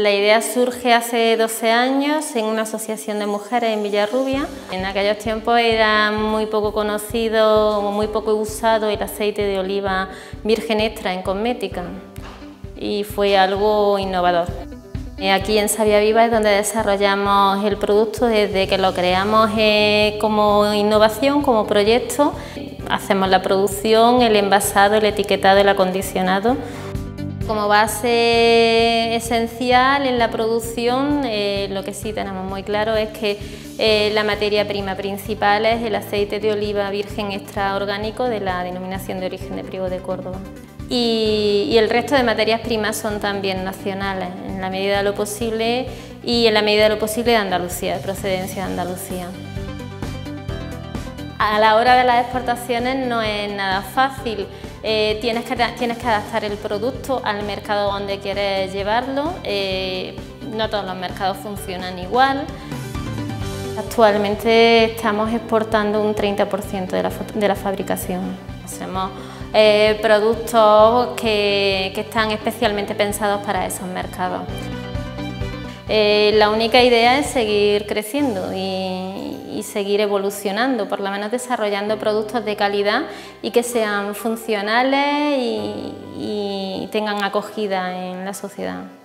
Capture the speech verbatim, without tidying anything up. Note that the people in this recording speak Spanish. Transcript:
La idea surge hace doce años en una asociación de mujeres en Villarrubia. En aquellos tiempos era muy poco conocido o muy poco usado el aceite de oliva virgen extra en cosmética y fue algo innovador. Aquí en Savia Viva es donde desarrollamos el producto desde que lo creamos eh, como innovación, como proyecto. Hacemos la producción, el envasado, el etiquetado, el acondicionado. Como base esencial en la producción, eh, lo que sí tenemos muy claro es que eh, la materia prima principal es el aceite de oliva virgen extra orgánico de la denominación de origen de Priego de Córdoba. Y, y el resto de materias primas son también nacionales, en la medida de lo posible y en la medida de lo posible de Andalucía, de procedencia de Andalucía. A la hora de las exportaciones no es nada fácil. Eh, tienes, que, tienes que adaptar el producto al mercado donde quieres llevarlo. Eh, no todos los mercados funcionan igual. Actualmente estamos exportando un treinta por ciento de la, de la fabricación. Hacemos eh, productos que, que están especialmente pensados para esos mercados. Eh, la única idea es seguir creciendo y, y seguir evolucionando, por lo menos desarrollando productos de calidad y que sean funcionales y, y tengan acogida en la sociedad.